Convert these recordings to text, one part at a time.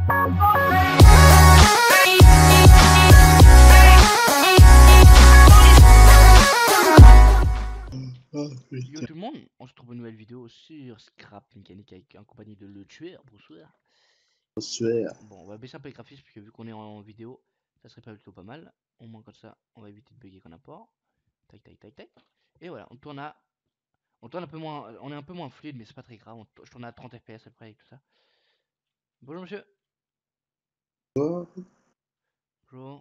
Yo tout le monde, on se retrouve une nouvelle vidéo sur Scrap Mécanique en compagnie de Le Tueur, bonsoir. Bon, on va baisser un peu les graphismes parce que vu qu'on est en vidéo, ça serait pas plutôt pas mal. Au moins comme ça, on va éviter de bugger qu'on a pas. Tac tac tac tac. Et voilà, on tourne un peu moins, on est un peu moins fluide mais c'est pas très grave. Je tourne à 30 fps à peu près avec tout ça. Bonjour monsieur. Bonjour.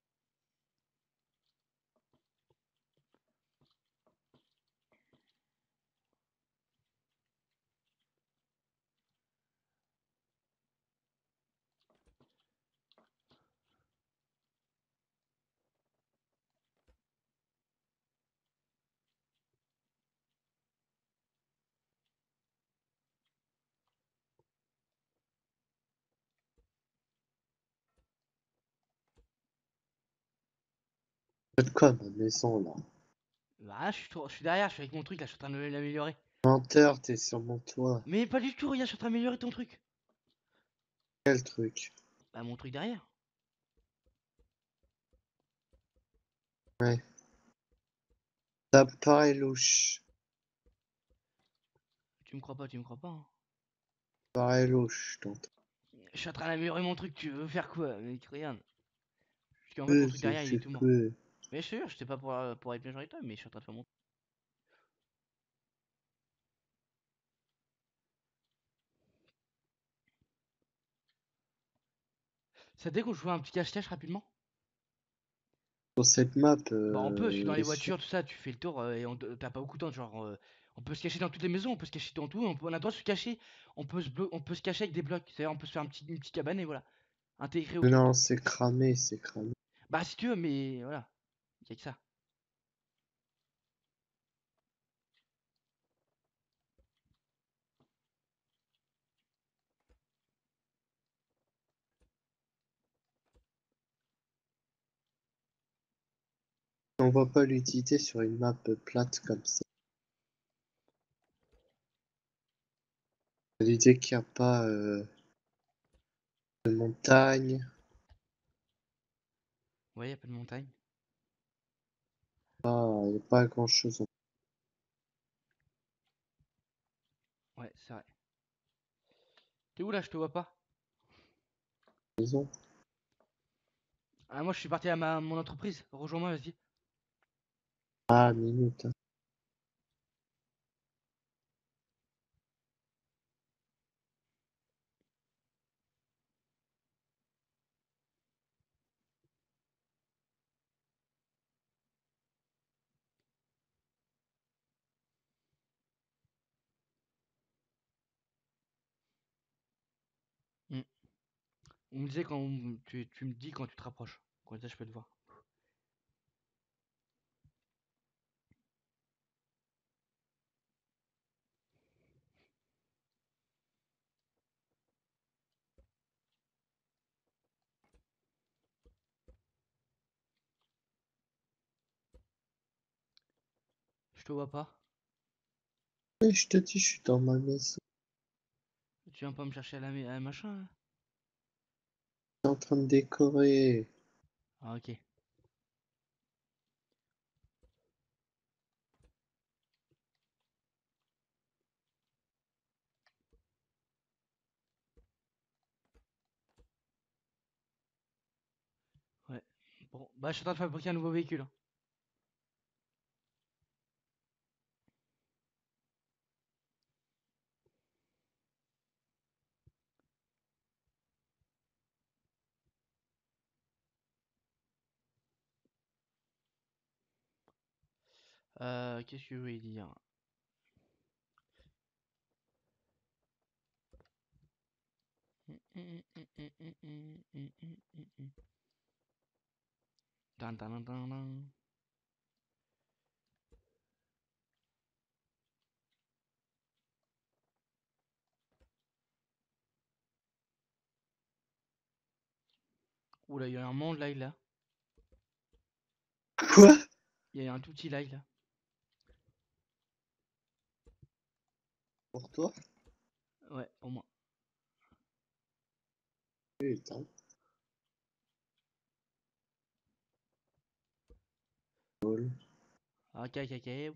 Faites quoi ma maison là? Bah, je suis derrière, je suis avec mon truc là, je suis en train de l'améliorer. Menteur, t'es sur mon toit. Mais pas du tout, regarde, je suis en train d'améliorer ton truc. Quel truc? Bah, mon truc derrière. Ouais. Ça paraît louche. Tu me crois pas, tu me crois pas. Hein. Ça paraît louche, t'entends. Je suis en train d'améliorer mon truc, tu veux faire quoi, mec? Regarde. Parce qu'en fait, mon truc derrière, il est tout mort. Mais je suis sûr, je sais pas pour être bien gentil avec toi, mais je suis en train de faire mon. Ça te dit qu'on joue un petit cache-cache rapidement? Sur cette map, Bah, on peut, je suis dans les voitures, tout ça, tu fais le tour et t'as pas beaucoup de temps. Genre, on peut se cacher dans toutes les maisons, on peut se cacher dans tout, on a le droit de se cacher. On peut se cacher avec des blocs. C'est-à-dire, on peut se faire une petite cabane et voilà. Intégré au truc. non, c'est cramé, c'est cramé. Bah, si tu veux, mais voilà. Y'a que ça. On voit pas l'utilité sur une map plate comme ça. L'idée qu'il n'y a pas de montagne. Ouais, y'a pas de montagne. Ah, il n'y a pas grand chose en Ouais, c'est vrai. T'es où là? Je te vois pas. maison. Ah, moi, je suis parti à mon entreprise. Rejoins-moi, vas-y. Ah, minute. Hein. Hmm. On me disait quand tu me dis quand tu te rapproches. Comme ça, je peux te voir. Je te vois pas. Et je te dis, je suis dans ma maison. Tu viens pas me chercher à la machin là? Je suis en train de décorer. Ah, ok. Ouais. Bon, bah, je suis en train de fabriquer un nouveau véhicule. Hein. Qu'est-ce que je voulais dire? Tan, tan, tan, tan, tan. Oula, il y a un monde live là. Quoi? Il y a un tout petit live là. Pour toi? Ouais, pour moi. putain. Ok, ok, ok, ouais.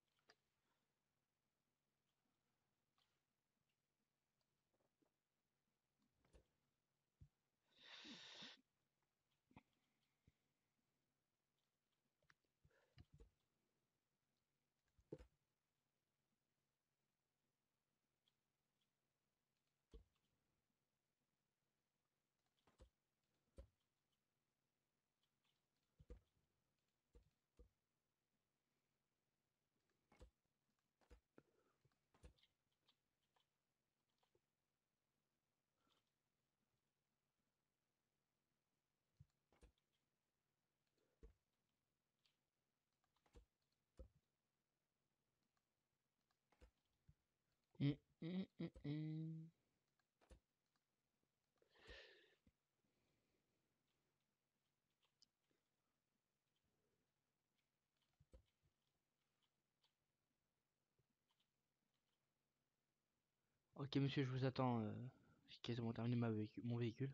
Ok, monsieur, je vous attends. J'ai quasiment terminé mon véhicule.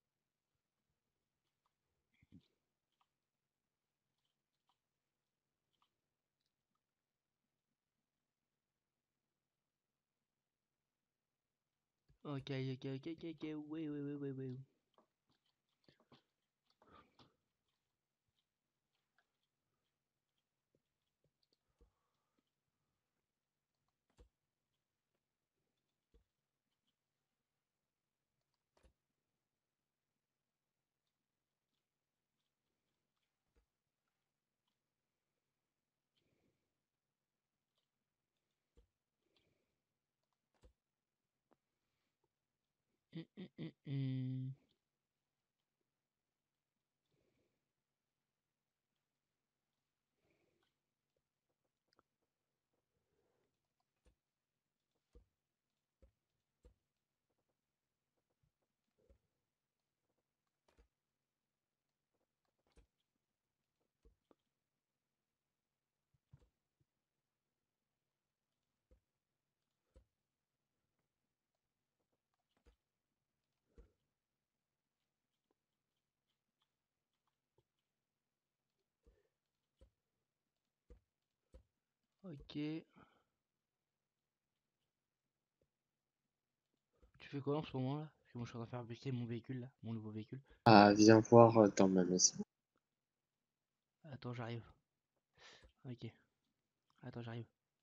Ok, ok, ok, ok, ok, oui, oui, oui, oui, oui. Ok. Tu fais quoi en ce moment là? Parce que moi je suis en train de faire buster mon véhicule là, mon nouveau véhicule. Ah, viens voir dans ma maison. Attends, j'arrive. Ok. Attends, j'arrive.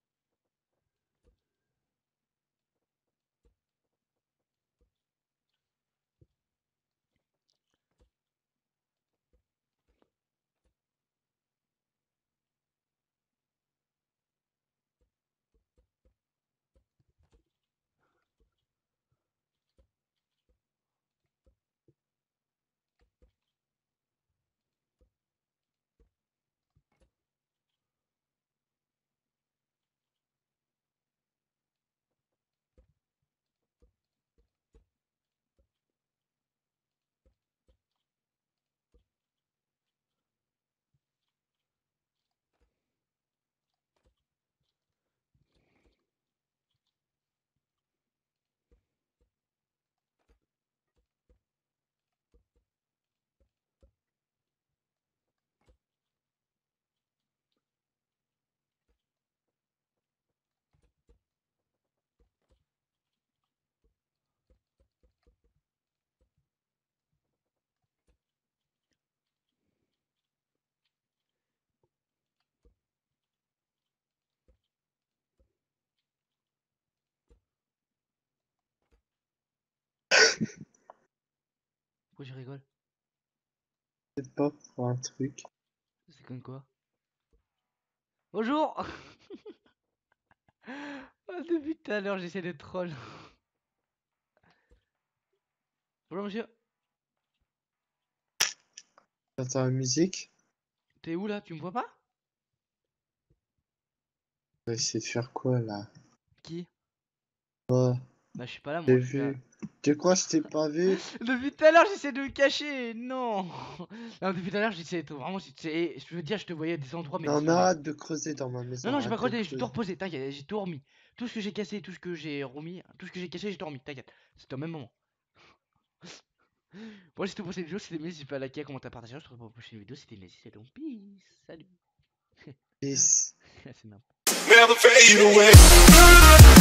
Pourquoi je rigole? C'est pas pour un truc. C'est comme quoi? Bonjour. Depuis tout à l'heure j'essaie de troll. Bonjour monsieur. T'entends la musique? T'es où là? Tu me vois pas? On va essayer de faire quoi là? Qui? Ouais, Bah je suis pas là j'ai moi, je suis là. vu. Tu crois que je t'ai pas vu? Depuis tout à l'heure j'essaie de me cacher. Non. Non, depuis tout à l'heure j'essaie de vraiment. Je veux dire, je te voyais à des endroits mais Non, discrets. arrête de creuser dans ma Non, maison, non, j'ai pas arrête de creusé, j'ai tout creuser. reposé, t'inquiète, j'ai tout remis. Tout ce que j'ai cassé, tout ce que j'ai remis, tout ce que j'ai cassé, j'ai tout remis, t'inquiète. C'était au même moment. Bon, c'est tout pour cette vidéo. C'était N'hésite pas à liker, à commenter, à partager. Je te retrouve pour la prochaine vidéo. C'était Messi, c'est donc peace. Salut. Peace. C'est n'importe.